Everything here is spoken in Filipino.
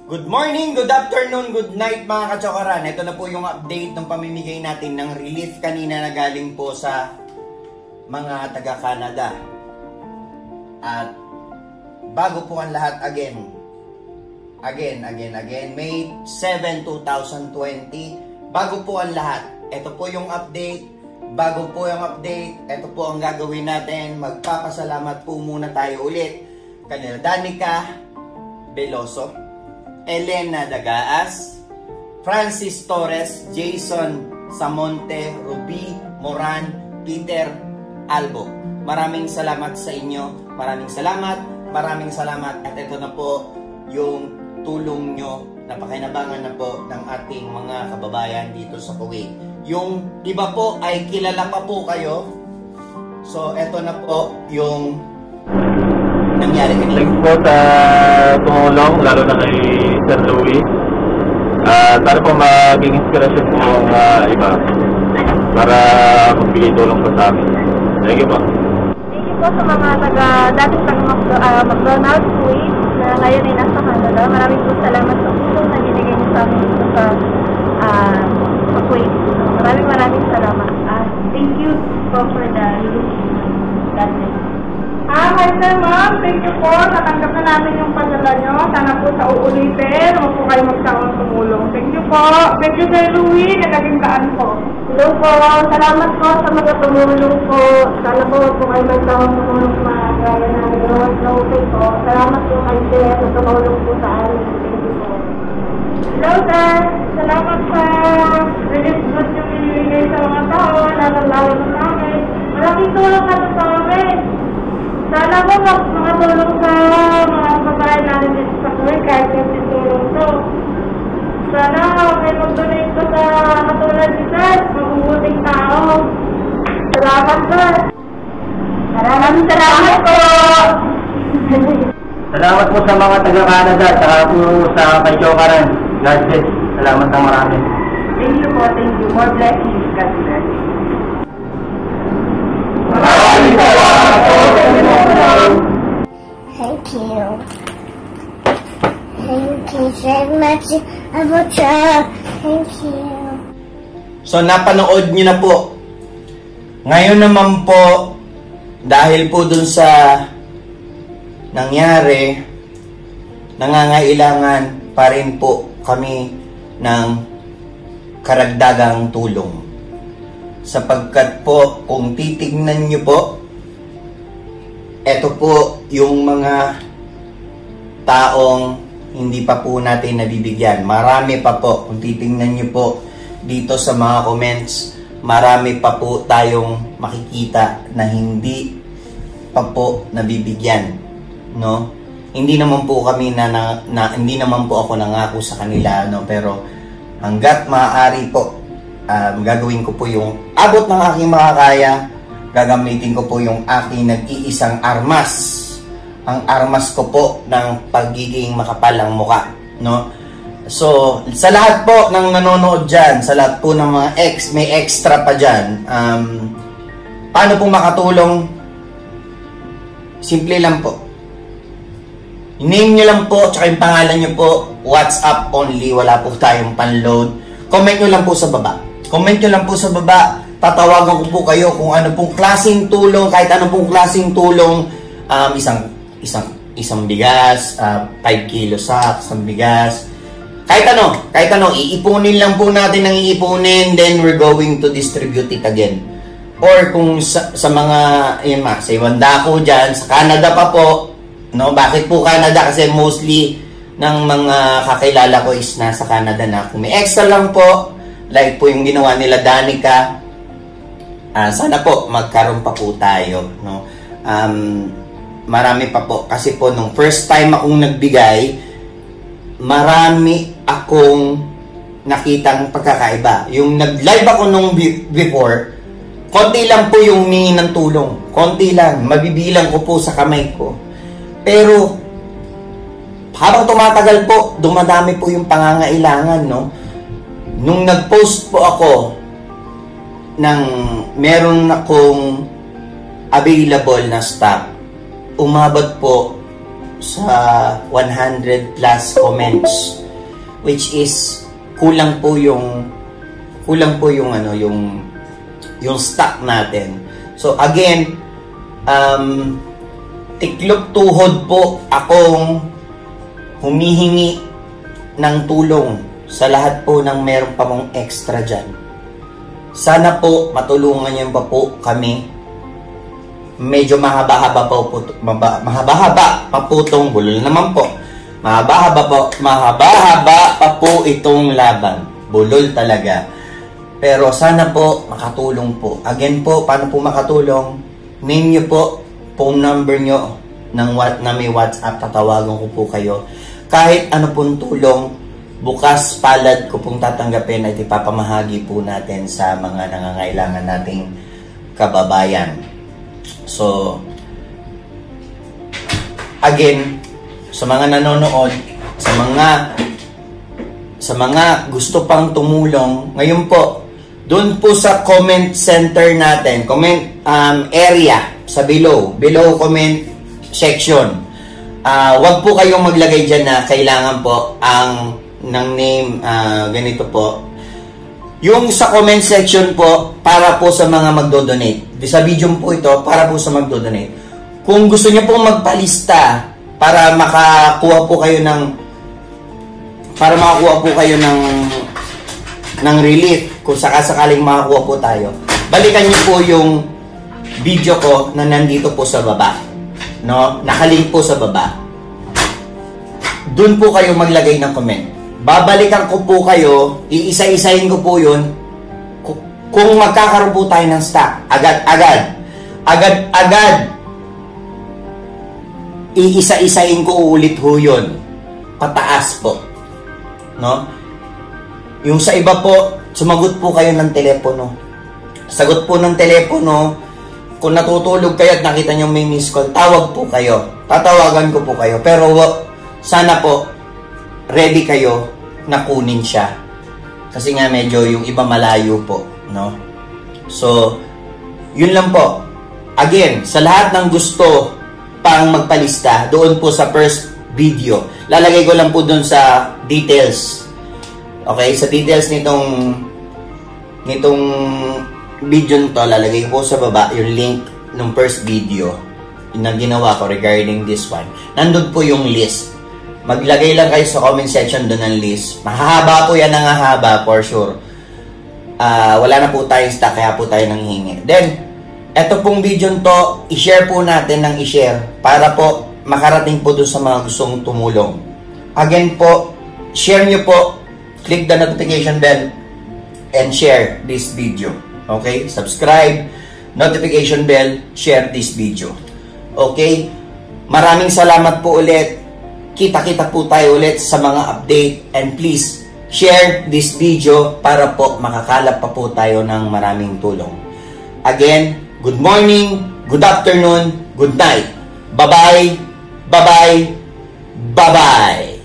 Good morning, good afternoon, good night mga kachokaran. Ito na po yung update ng pamimigay natin ng relief kanina na galing po sa mga taga-Canada. At bago po ang lahat again, May 7, 2020, bago po ang lahat. Ito po yung update, bago po yung update, ito po ang gagawin natin. Magpapasalamat po muna tayo ulit kanila Danica Veloso, Elena Dagaas, Francis Torres, Jason Samonte, Ruby Moran, Peter Albo. Maraming salamat sa inyo. Maraming salamat. At ito na po yung tulong nyo na pakinabangan na po ng ating mga kababayan dito sa Kuwait. Yung iba po ay kilala pa po kayo. So ito na po yung nangyari kanina. Thanks po sa tumulong, lalo na kay Sir Louie. Sana po maging inspirasyon po ang iba para magbigay tulong po sa amin. Thank you po. Thank you po sa mga dating McDonald's Kuwait na ngayon ay nasa Canada. Maraming po salamat sa tulong na binigay niyo sa amin dito sa Kuwait. Maraming salamat. Thank you po for the God bless. Hi sir, ma'am. Thank you po. Natanggap na namin yung padala nyo. Sana po sa uulitin. Huwag po kayo magsawang tumulong. Thank you po. Thank you Sir Louie. Nagaging daan po. Hello po. Salamat po sa mga tumulong po. Sana po huwag po kayo magsawang tumulong sa mga gaya na nagawang okay po. Salamat po kayo sir sa tumulong po sa amin. Thank you po. Hello sir. Salamat sa relief goods yung binibigay sa mga tao. Lalo na namin. Malaking tulong na sa amin. Sana po makatulong sa mga kababayan natin dito sa Kuwait kahit yung tulong to. Sana may mag-donate po sa katulad ni Sir, mabubuting tao. Salamat Sir. Maraming salamat po. Salamat po sa mga taga-Canada at saka po sa kay Chokaran. God bless. Salamat ng marami. Thank you po. Thank you. More blessings. God bless. Thank you. Thank you very much, Abucha. Thank you. So napanood nyo na po. Ngayon naman po, dahil po dun sa nangyari, nangangailangan pa rin po kami ng karagdagang tulong. Sapagkat po, kung titignan nyo po, eto po yung mga taong hindi pa po natin nabibigyan. Marami pa po. Kung titignan nyo po dito sa mga comments, marami pa po tayong makikita na hindi pa po nabibigyan. No? Hindi naman po kami hindi naman po ako nangako sa kanila, no? Pero hanggat maaari po, gagawin ko po yung abot ng aking makakaya. Gagamitin ko po yung aking nag-iisang armas. Ang armas ko po ng pagiging makapalang muka, no? So, sa lahat po ng nanonood dyan, sa lahat po ng mga may extra pa dyan, paano po makatulong? Simple lang po. Name nyo lang po, tsaka yung pangalan nyo po, WhatsApp only, wala po tayong panload. Comment nyo lang po sa baba. Comment nyo lang po sa baba. Tatawagan ko po kayo kung ano pong klaseng tulong, kahit ano pong klaseng tulong, isang bigas, 5 kilo sack, isang bigas, kahit ano, iipunin lang po natin ang iipunin, then we're going to distribute it again. Or kung sa mga, sa Iwandako dyan, sa Canada pa po, no? Bakit po Canada? Kasi mostly ng mga kakilala ko is nasa Canada na. Kung may extra lang po, like po yung ginawa nila Danica, sana po magkaroon pa po tayo, no? Marami pa po kasi po nung first time akong nagbigay, marami akong nakitang pagkakaiba. Yung nag-live ako nung before, konti lang po yung humingi ng tulong, konti lang, mabibilang ko po sa kamay ko. Pero habang tumatagal po, dumadami po yung pangangailangan, no? Nung nag-post po ako ng meron akong available na stock, umabot po sa 100 plus comments. which is kulang po yung ano, yung stock natin. So again, tiklop tuhod po akong humihingi ng tulong sa lahat po ng meron pa mong extra dyan. Sana po matulungan niyo pa po kami. Medyo mahaba-haba pa po itong bulol naman po. Mahaba-haba pa po itong laban. Bulol talaga. Pero sana po makatulong po. Again po, paano po makatulong? Name nyo po, phone number nyo na may WhatsApp, tatawagan ko po kayo. Kahit ano pong tulong, bukas palad ko pong tatanggapin at ipapamahagi po natin sa mga nangangailangan nating kababayan. So, again, sa mga nanonood, sa mga gusto pang tumulong, ngayon po, doon po sa comment center natin, comment area sa below comment section. Wag po kayong maglagay dyan na kailangan po ng name, ganito po. Yung sa comment section po, para po sa mga magdodonate. Sa video po ito, para po sa magdodonate. Kung gusto niyo pong magpalista para makakuha po kayo ng relief, kung sakasakaling makakuha po tayo, balikan niyo po yung video ko na nandito po sa baba. No? Nakalink po sa baba. Doon po kayo maglagay ng comment. Babalikan ko po kayo, iisa-isahin ko po yun. Kung magkakaroon po tayo ng stock, agad-agad, iisa-isahin ko ulit ho yun. Pataas po. No? Yung sa iba po, sumagot po kayo ng telepono. Sagot po ng telepono. Kung natutulog kayo at nakita nyo may miss call, tawag po kayo. Tatawagan ko po kayo. Pero sana po, ready kayo na kunin siya. Kasi nga medyo yung iba malayo po. No? So, yun lang po. Again, sa lahat ng gusto pang magpalista, doon po sa first video. Lalagay ko lang po doon sa details. Okay, sa details nitong video nito, lalagay ko sa baba yung link ng first video na ginawa ko regarding this one. Nandun po yung list. Maglagay lang kayo sa comment section doon ng list. Mahahaba po yan, nangahaba for sure. Wala na po tayong stock, kaya po tayo nanghihingi. Then, eto pong video nito, i-share po natin ng i-share para po makarating po doon sa mga gustong tumulong. Again po, share nyo po. Click the notification bell and share this video. Okay? Subscribe, notification bell, share this video. Okay? Maraming salamat po ulit. Kita-kita po tayo ulit sa mga update. And please, share this video para po makakalap pa po tayo ng maraming tulong. Again, good morning, good afternoon, good night. Bye-bye, bye-bye, bye-bye.